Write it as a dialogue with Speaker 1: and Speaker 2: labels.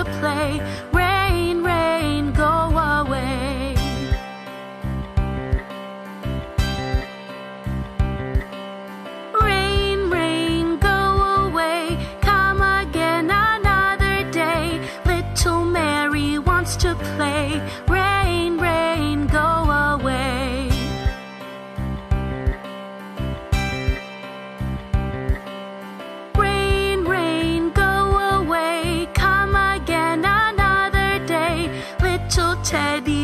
Speaker 1: to play. Rain, rain, go away. Rain, rain, go away. Come again another day. Little Mary wants to play. Rain, rain, go away. Rain, rain, go away. Come again another day. Little Teddy